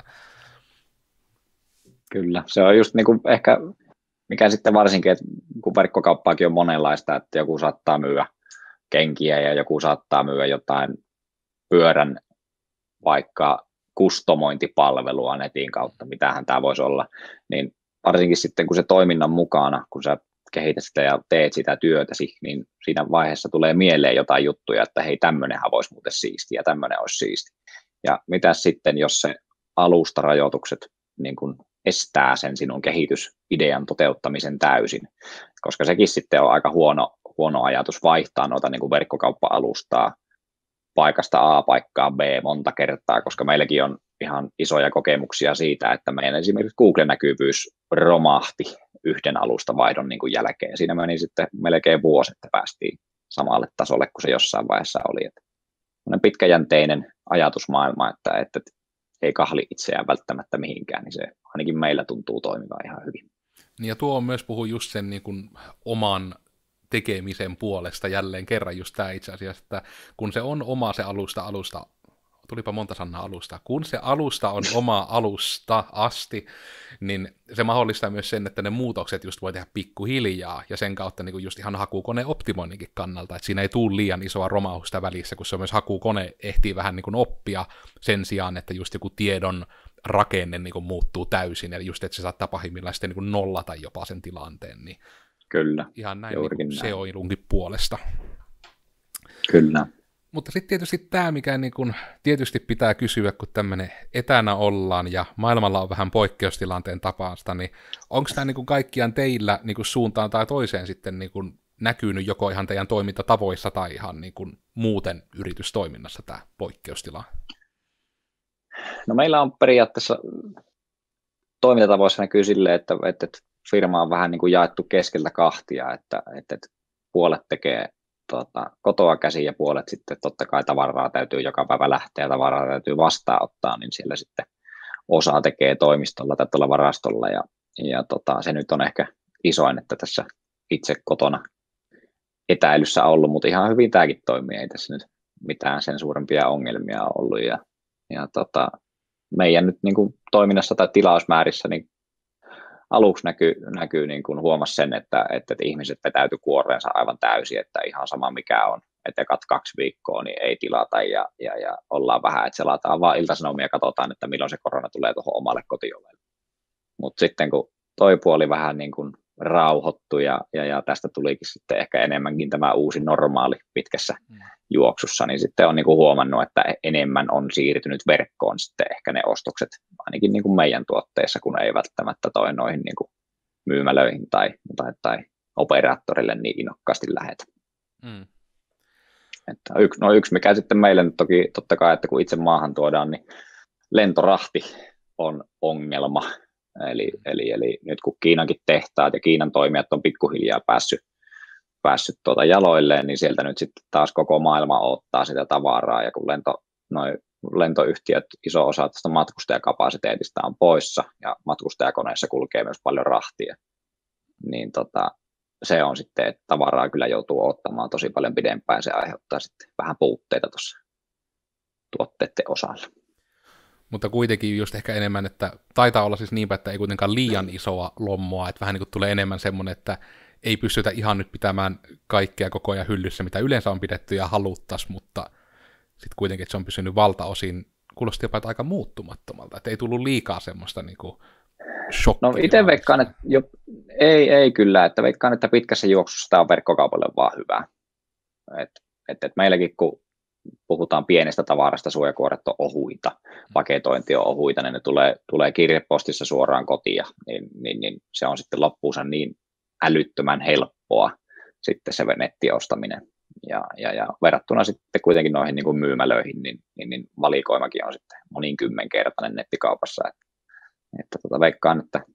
Kyllä, se on just niin kuin ehkä, mikä sitten varsinkin, että kun verkkokauppaakin on monenlaista, että joku saattaa myyä kenkiä ja joku saattaa myyä jotain pyörän vaikka kustomointipalvelua netin kautta, mitähän tämä voisi olla, niin varsinkin sitten, kun se toiminnan mukana, kun sä kehität sitä ja teet sitä työtäsi, niin siinä vaiheessa tulee mieleen jotain juttuja, että hei, tämmönenhän voisi muuten siistiä ja tämmöinen olisi siisti. Ja mitä sitten, jos se alustarajoitukset niin kun estää sen sinun kehitysidean toteuttamisen täysin, koska sekin sitten on aika huono, huono ajatus vaihtaa noita niin kuin verkkokauppa-alustaa paikasta A paikkaan B monta kertaa, koska meilläkin on ihan isoja kokemuksia siitä, että meidän esimerkiksi Google-näkyvyys romahti yhden alustavaihdon niin kuin jälkeen. Siinä meni sitten melkein vuosi, että päästiin samalle tasolle kuin se jossain vaiheessa oli. Että pitkäjänteinen ajatusmaailma, että, että ei kahli itseään välttämättä mihinkään, niin se ainakin meillä tuntuu toimivan ihan hyvin. Ja tuo on myös puhu just sen niin kuin oman tekemisen puolesta jälleen kerran just tämä itse asiassa, että kun se on oma se alusta alusta, tulipa monta sanaa alusta, kun se alusta on oma alusta asti, niin se mahdollistaa myös sen, että ne muutokset just voi tehdä pikkuhiljaa, ja sen kautta niin kuin just ihan hakukoneen optimoinninkin kannalta, että siinä ei tule liian isoa romahusta välissä, kun se on myös hakukone ehtii vähän niin kuin oppia sen sijaan, että just joku tiedon rakenne niin kuin muuttuu täysin, eli just, että se saattaa pahimmillaan sitten niin kuin nollata jopa sen tilanteen, niin kyllä, ihan näin niin seoilunkin puolesta. Kyllä. Mutta sitten tietysti tämä, mikä niin kun tietysti pitää kysyä, kun tämmöinen etänä ollaan ja maailmalla on vähän poikkeustilanteen tapaista, niin onko tämä niin kun kaikkiaan teillä niin kun suuntaan tai toiseen sitten niin kun näkynyt joko ihan teidän toimintatavoissa tai ihan niin kun muuten yritystoiminnassa tämä poikkeustila? No meillä on periaatteessa toimintatavoissa näkyy silleen, että, että firma on vähän niin kuin jaettu keskeltä kahtia, että, että puolet tekee tuota, kotoa käsin ja puolet sitten totta kai tavaraa täytyy joka päivä lähteä ja tavaraa täytyy vastaanottaa, niin siellä sitten osa tekee toimistolla tai tuolla varastolla ja, ja tota, se nyt on ehkä isoin, että tässä itse kotona etäilyssä ollut, mutta ihan hyvin tämäkin toimii, ei tässä nyt mitään sen suurempia ongelmia ollut ja, ja tota, meidän nyt niin kuin toiminnassa tai tilausmäärissä niin aluksi näkyy, näkyy niin kuin huomasi sen, että, että ihmiset vetäytyi kuoreensa aivan täysin, että ihan sama mikä on, että ekat kaksi viikkoa niin ei tilata ja, ja, ja ollaan vähän, että selataan vaan iltasanomia ja katsotaan, että milloin se korona tulee tuohon omalle kotiovelle. Mutta sitten kun toi puoli vähän niin kuin rauhoittui ja, ja, ja tästä tulikin sitten ehkä enemmänkin tämä uusi normaali pitkässä mm. juoksussa, niin sitten on niin kuin huomannut, että enemmän on siirtynyt verkkoon sitten ehkä ne ostokset, ainakin niin kuin meidän tuotteissa, kun ei välttämättä toi noihin niin kuin myymälöihin tai, tai, tai operaattorille niin innokkaasti lähetä. Mm. Että yksi, no yksi, mikä sitten meille nyt toki totta kai, että kun itse maahan tuodaan, niin lentorahti on ongelma. Eli, eli, eli nyt kun Kiinankin tehtaat ja Kiinan toimijat on pikkuhiljaa päässyt, päässyt tuota jaloilleen, niin sieltä nyt sitten taas koko maailma odottaa sitä tavaraa, ja kun lento, noi lentoyhtiöt, iso osa tästä matkustajakapasiteetista on poissa, ja matkustajakoneissa kulkee myös paljon rahtia, niin tota, se on sitten, että tavaraa kyllä joutuu ottamaan tosi paljon pidempään, se aiheuttaa sitten vähän puutteita tuossa tuotteiden osalla. Mutta kuitenkin just ehkä enemmän, että taitaa olla siis niinpä, että ei kuitenkaan liian isoa lommoa, että vähän niin kuin tulee enemmän semmoinen, että ei pystytä ihan nyt pitämään kaikkea koko ajan hyllyssä, mitä yleensä on pidetty ja haluttaisiin, mutta sitten kuitenkin, että se on pysynyt valtaosin, kuulosti jopa aika muuttumattomalta, että ei tullut liikaa semmoista niin kuin shokkia. No itse veikkaan, että jo, ei, ei kyllä, että veikkaan, että pitkässä juoksussa tämä on verkkokaupalle vaan hyvä. Että et, et meilläkin, kun puhutaan pienestä tavarasta, suojakuoret on ohuita, paketointi on ohuita, niin ne tulee, tulee kirjepostissa suoraan kotiin, niin, niin, niin se on sitten loppuunsa niin älyttömän helppoa sitten se nettiostaminen. Ja, ja, ja verrattuna sitten kuitenkin noihin niin kuin myymälöihin, niin, niin, niin valikoimakin on sitten moninkymmenkertainen nettikaupassa. Että, että tota, veikkaan, että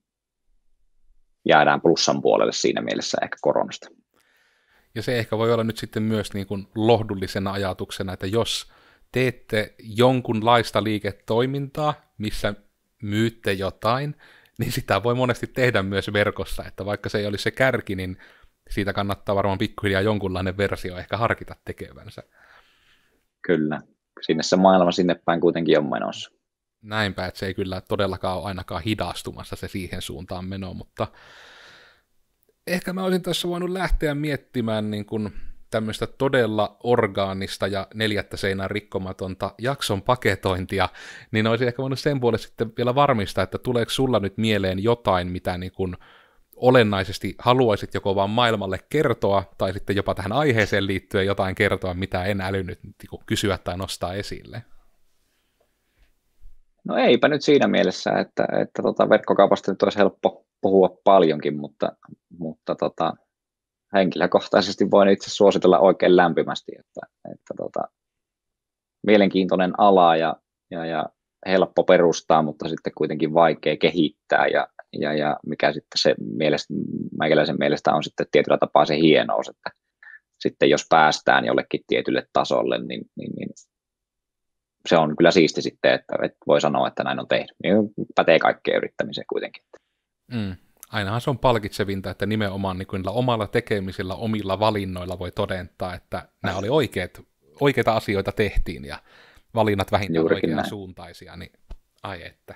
jäädään plussan puolelle siinä mielessä ehkä koronasta. Ja se ehkä voi olla nyt sitten myös niin kuin lohdullisena ajatuksena, että jos teette jonkunlaista liiketoimintaa, missä myytte jotain, niin sitä voi monesti tehdä myös verkossa, että vaikka se ei olisi se kärki, niin siitä kannattaa varmaan pikkuhiljaa jonkunlainen versio ehkä harkita tekevänsä. Kyllä, sinne se maailma sinne päin kuitenkin on menossa. Näinpä, että se ei kyllä todellakaan ole ainakaan hidastumassa se siihen suuntaan meno, mutta ehkä mä olisin tässä voinut lähteä miettimään niin kuin tämmöistä todella orgaanista ja neljättä seinää rikkomatonta jakson paketointia, niin olisin ehkä voinut sen puolesta sitten vielä varmistaa, että tuleeko sulla nyt mieleen jotain, mitä niin kuin olennaisesti haluaisit joko vaan maailmalle kertoa, tai sitten jopa tähän aiheeseen liittyen jotain kertoa, mitä en älynyt niin kysyä tai nostaa esille? No eipä nyt siinä mielessä, että, että tota verkkokaupasta nyt olisi helppo puhua paljonkin, mutta, mutta tota, henkilökohtaisesti voin itse suositella oikein lämpimästi, että, että tota, mielenkiintoinen ala ja, ja, ja helppo perustaa, mutta sitten kuitenkin vaikea kehittää ja, ja, ja mikä sitten se mielestä, meikäläisen mielestä on sitten tietyllä tapaa se hienous, että sitten jos päästään jollekin tietylle tasolle, niin, niin, niin se on kyllä siisti sitten, että, että voi sanoa, että näin on tehnyt. Niin pätee kaikkeen yrittämiseen kuitenkin. Mm. Ainahan se on palkitsevinta, että nimenomaan niin kuin omalla tekemisellä, omilla valinnoilla voi todentaa, että nämä oli oikeat, oikeita asioita tehtiin ja valinnat vähintään oikean suuntaisia, niin ai että.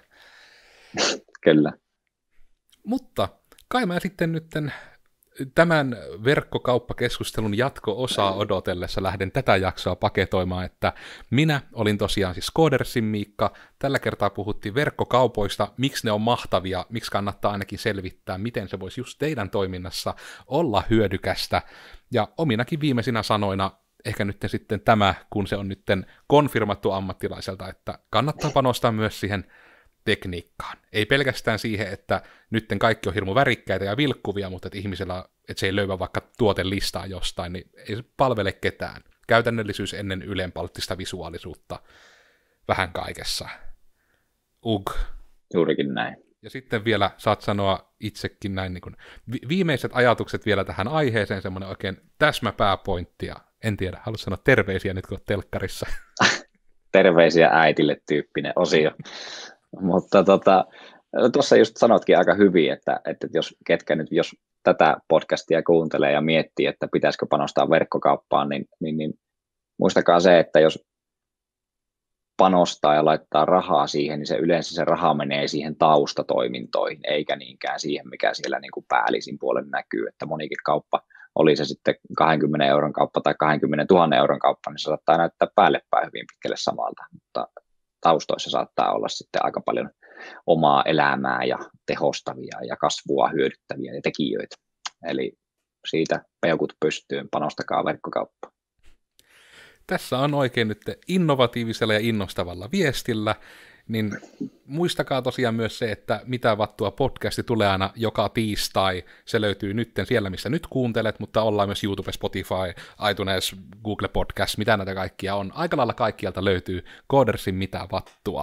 Kyllä. Mutta kai mä sitten nytten tämän verkkokauppakeskustelun jatko-osaa odotellessa lähden tätä jaksoa paketoimaan, että minä olin tosiaan siis Codersin Miikka, tällä kertaa puhuttiin verkkokaupoista, miksi ne on mahtavia, miksi kannattaa ainakin selvittää, miten se voisi just teidän toiminnassa olla hyödykästä, ja ominakin viimeisinä sanoina ehkä nyt sitten tämä, kun se on nyt konfirmattu ammattilaiselta, että kannattaa panostaa myös siihen tekniikkaan. Ei pelkästään siihen, että nytten kaikki on hirmu värikkäitä ja vilkkuvia, mutta että ihmisellä, että se ei löyvä vaikka tuotelistaa jostain, niin ei se palvele ketään. Käytännöllisyys ennen ylenpalttista visuaalisuutta vähän kaikessa. Ug. Juurikin näin. Ja sitten vielä saat sanoa itsekin näin niin kuin vi- viimeiset ajatukset vielä tähän aiheeseen, semmoinen oikein täsmäpääpointti, ja en tiedä, haluaisin sanoa terveisiä nyt kun olet telkkarissa. Terveisiä äitille -tyyppinen osio. Mutta tota, tuossa just sanotkin aika hyvin, että, että jos ketkä nyt, jos tätä podcastia kuuntelee ja miettii, että pitäisikö panostaa verkkokauppaan, niin, niin, niin muistakaa se, että jos panostaa ja laittaa rahaa siihen, niin se yleensä se raha menee siihen taustatoimintoihin, eikä niinkään siihen, mikä siellä niin kuin päällisin puolen näkyy, että monikin kauppa, oli se sitten kaksikymmentä euron kauppa tai kaksikymmentätuhatta euron kauppa, niin se saattaa näyttää päällepäin hyvin pitkälle samalta, mutta taustoissa saattaa olla sitten aika paljon omaa elämää ja tehostavia ja kasvua hyödyttäviä ja tekijöitä. Eli siitä peukut pystyyn, panostakaa verkkokauppaan. Tässä on oikein nyt innovatiivisella ja innostavalla viestillä, niin muistakaa tosiaan myös se, että Mitä vattua podcasti tulee aina joka tiistai. Se löytyy nytten siellä, missä nyt kuuntelet, mutta ollaan myös YouTube, Spotify, iTunes, Google Podcast, mitä näitä kaikkia on. Aika lailla kaikkialta löytyy Codersin Mitä vattua.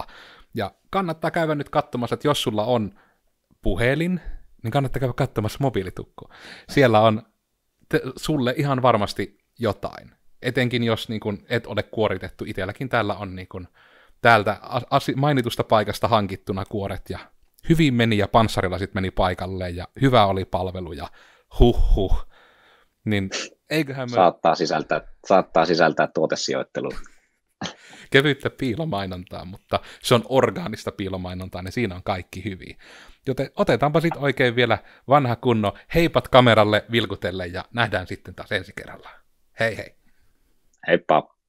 Ja kannattaa käydä nyt katsomassa, että jos sulla on puhelin, niin kannattaa käydä katsomassa mobiilitukku. Siellä on te, sulle ihan varmasti jotain. Etenkin jos niin kun, et ole kuoritettu. Itselläkin täällä on niin kun, täältä as- mainitusta paikasta hankittuna kuoret, ja hyvin meni, ja panssarilasit meni paikalle, ja hyvä oli palvelu, ja huh huh. Niin eiköhän me... Saattaa sisältää, saattaa sisältää tuotesijoittelua. Kevyttä piilomainontaa, mutta se on orgaanista piilomainontaa, niin siinä on kaikki hyvin. Joten otetaanpa sitten oikein vielä vanha kunno heipat kameralle vilkutelle, ja nähdään sitten taas ensi kerralla. Hei hei! Heippa!